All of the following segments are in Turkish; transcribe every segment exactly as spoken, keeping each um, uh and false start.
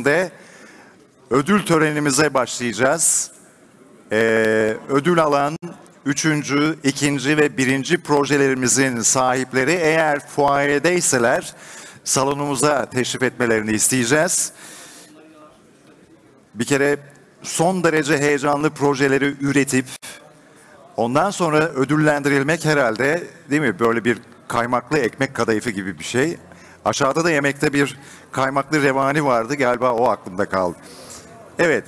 işbirliğinde ödül törenimize başlayacağız. Ee, ödül alan üçüncü, ikinci ve birinci projelerimizin sahipleri eğer fuayedeyseler salonumuza teşrif etmelerini isteyeceğiz. Bir kere son derece heyecanlı projeleri üretip ondan sonra ödüllendirilmek herhalde, değil mi? Böyle bir kaymaklı ekmek kadayıfı gibi bir şey. Aşağıda da yemekte bir kaymaklı revani vardı. Galiba o aklımda kaldı. Evet.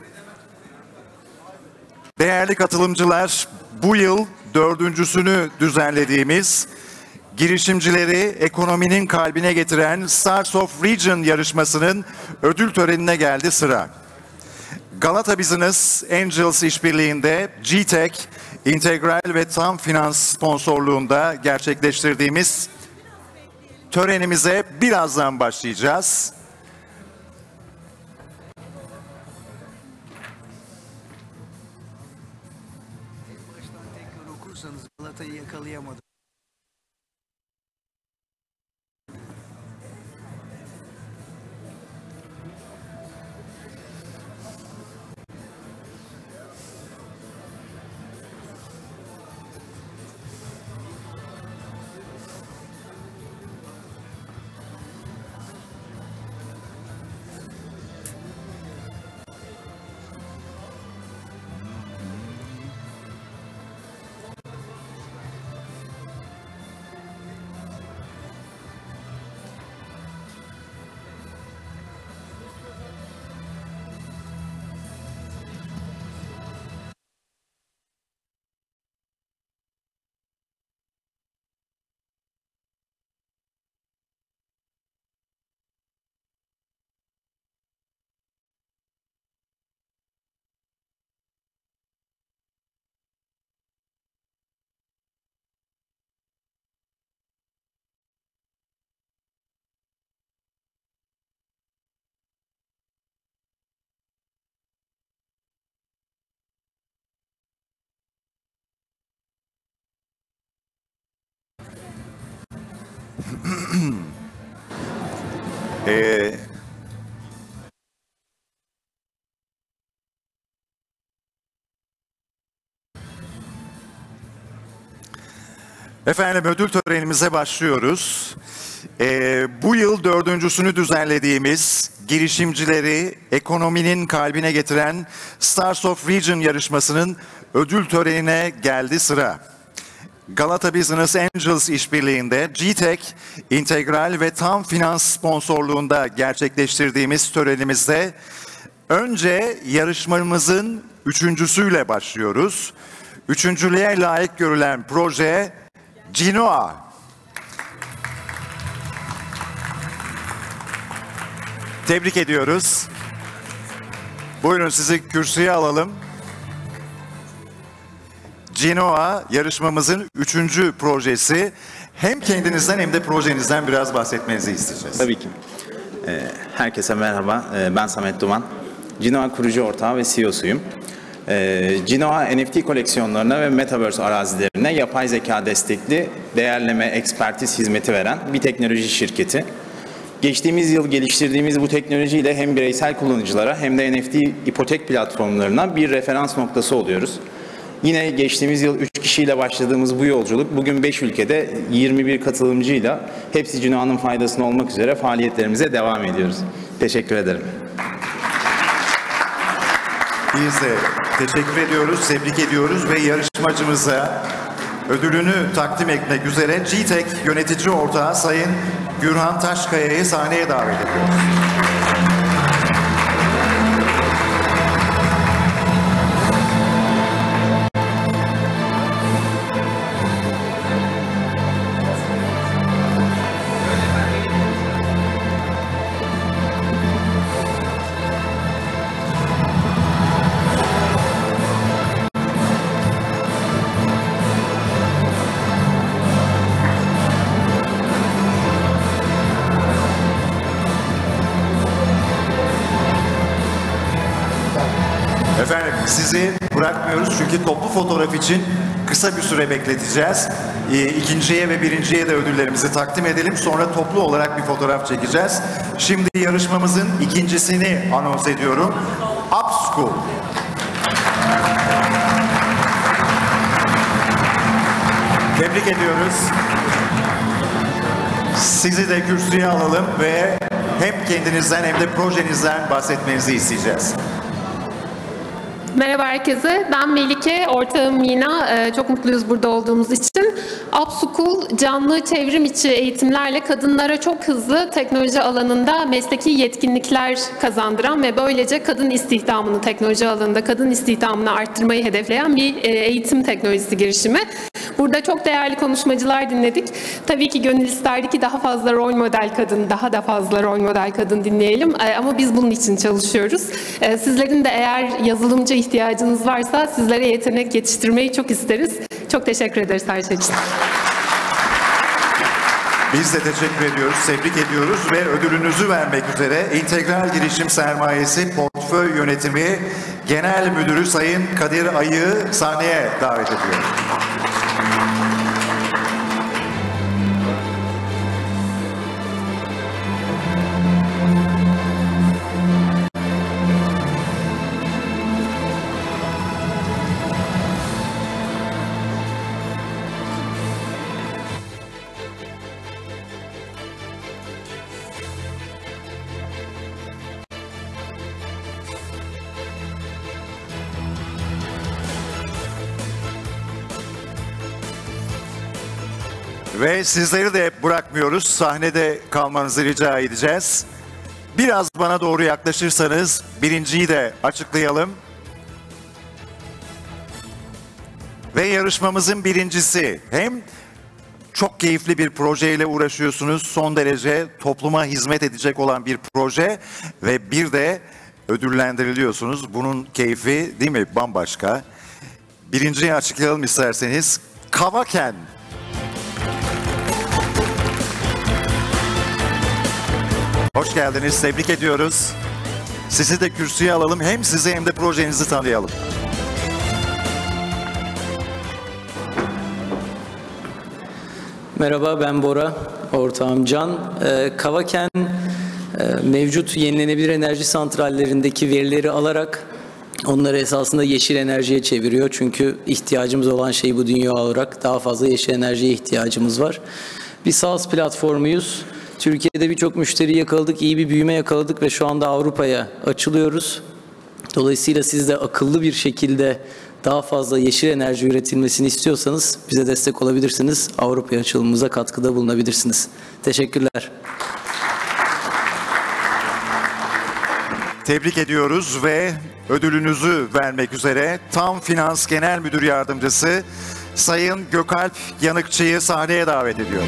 Değerli katılımcılar, bu yıl dördüncüsünü düzenlediğimiz girişimcileri ekonominin kalbine getiren Stars of Region yarışmasının ödül törenine geldi sıra. Galata Business Angels işbirliğinde G T E C, İntegral ve Tam Finans sponsorluğunda gerçekleştirdiğimiz törenimize birazdan başlayacağız. Baştan tekrar okursanız Galata'yı yakalayamadım. Ee, efendim ödül törenimize başlıyoruz. Ee, bu yıl dördüncüsünü düzenlediğimiz girişimcileri ekonominin kalbine getiren Stars of Region yarışmasının ödül törenine geldi sıra. Galata Business Angels işbirliğinde G T E C, İntegral ve Tam Finans sponsorluğunda gerçekleştirdiğimiz törenimizde önce yarışmamızın üçüncüsüyle başlıyoruz. Üçüncülüğe layık görülen proje Genoa. Tebrik ediyoruz. Buyurun sizi kürsüye alalım. Genoa yarışmamızın üçüncü projesi. Hem kendinizden hem de projenizden biraz bahsetmenizi isteyeceğiz. Tabii ki. Ee, herkese merhaba. Ee, ben Samet Duman. Genoa kurucu ortağı ve C E O'suyum. Ee, Genoa N F T koleksiyonlarına ve Metaverse arazilerine yapay zeka destekli değerleme, ekspertiz hizmeti veren bir teknoloji şirketi. Geçtiğimiz yıl geliştirdiğimiz bu teknolojiyle hem bireysel kullanıcılara hem de N F T ipotek platformlarına bir referans noktası oluyoruz. Yine geçtiğimiz yıl üç kişiyle başladığımız bu yolculuk bugün beş ülkede yirmi bir katılımcıyla hepsi Genoa'nın faydasına olmak üzere faaliyetlerimize devam ediyoruz. Teşekkür ederim. Biz de teşekkür ediyoruz, tebrik ediyoruz ve yarışmacımıza ödülünü takdim etmek üzere G T E C yönetici ortağı Sayın Gürhan Taşkaya'yı sahneye davet ediyoruz. Efendim sizi bırakmıyoruz çünkü toplu fotoğraf için kısa bir süre bekleteceğiz. e, ikinciye ve birinciye de ödüllerimizi takdim edelim. Sonra toplu olarak bir fotoğraf çekeceğiz. Şimdi yarışmamızın ikincisini anons ediyorum. Upschool. Tebrik ediyoruz. Sizi de kürsüye alalım ve hem kendinizden hem de projenizden bahsetmenizi isteyeceğiz. Merhaba herkese. Ben Melike, ortağım Mina. Ee, çok mutluyuz burada olduğumuz için. Upschool, canlı çevrim içi eğitimlerle kadınlara çok hızlı teknoloji alanında mesleki yetkinlikler kazandıran ve böylece kadın istihdamını, teknoloji alanında kadın istihdamını arttırmayı hedefleyen bir e, eğitim teknolojisi girişimi. Burada çok değerli konuşmacılar dinledik. Tabii ki gönül isterdi ki daha fazla rol model kadın, daha da fazla rol model kadın dinleyelim. Ee, ama biz bunun için çalışıyoruz. Ee, sizlerin de eğer yazılımcı ihtiyacınız varsa sizlere yetenek yetiştirmeyi çok isteriz. Çok teşekkür ederiz her şey için. Biz de teşekkür ediyoruz, tebrik ediyoruz ve ödülünüzü vermek üzere İntegral Girişim Sermayesi Portföy Yönetimi Genel Müdürü Sayın Kadir Ay'ı sahneye davet ediyoruz. Ve sizleri de bırakmıyoruz. Sahnede kalmanızı rica edeceğiz. Biraz bana doğru yaklaşırsanız birinciyi de açıklayalım. Ve yarışmamızın birincisi, hem çok keyifli bir projeyle uğraşıyorsunuz, son derece topluma hizmet edecek olan bir proje ve bir de ödüllendiriliyorsunuz. Bunun keyfi değil mi bambaşka. Birinciyi açıklayalım isterseniz. Kavaken. Hoş geldiniz, tebrik ediyoruz. Sizi de kürsüye alalım, hem sizi hem de projenizi tanıyalım. Merhaba, ben Bora, ortağım Can. Ee, Kavaken e, mevcut yenilenebilir enerji santrallerindeki verileri alarak onları esasında yeşil enerjiye çeviriyor. Çünkü ihtiyacımız olan şey bu dünya olarak, daha fazla yeşil enerjiye ihtiyacımız var. Bir SaaS platformuyuz. Türkiye'de birçok müşteri yakaladık, iyi bir büyüme yakaladık ve şu anda Avrupa'ya açılıyoruz. Dolayısıyla siz de akıllı bir şekilde daha fazla yeşil enerji üretilmesini istiyorsanız bize destek olabilirsiniz. Avrupa'ya açılımımıza katkıda bulunabilirsiniz. Teşekkürler. Tebrik ediyoruz ve ödülünüzü vermek üzere Tam Finans Genel Müdür Yardımcısı Sayın Gökalp Yanıkçı'yı sahneye davet ediyorum.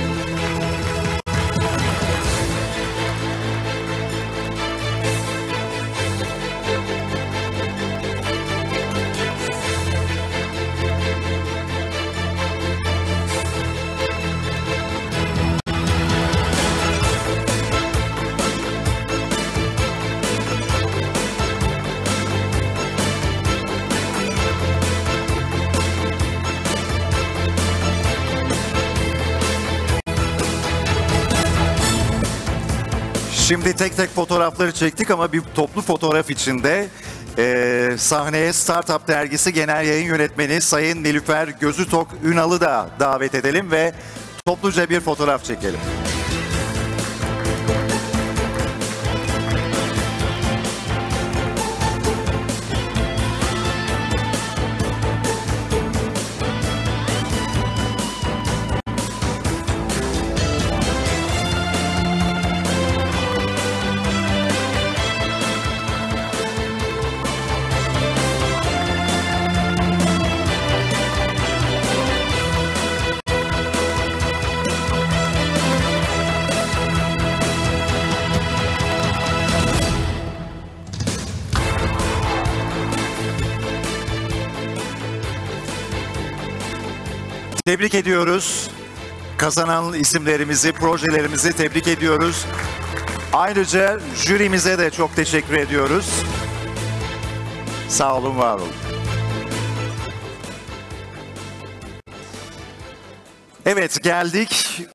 Şimdi tek tek fotoğrafları çektik ama bir toplu fotoğraf içinde e, sahneye Startup Dergisi Genel Yayın Yönetmeni Sayın Nilüfer Gözütok Ünal'ı da davet edelim ve topluca bir fotoğraf çekelim. Tebrik ediyoruz. Kazanan isimlerimizi, projelerimizi tebrik ediyoruz. Ayrıca jürimize de çok teşekkür ediyoruz. Sağ olun, var olun. Evet, geldik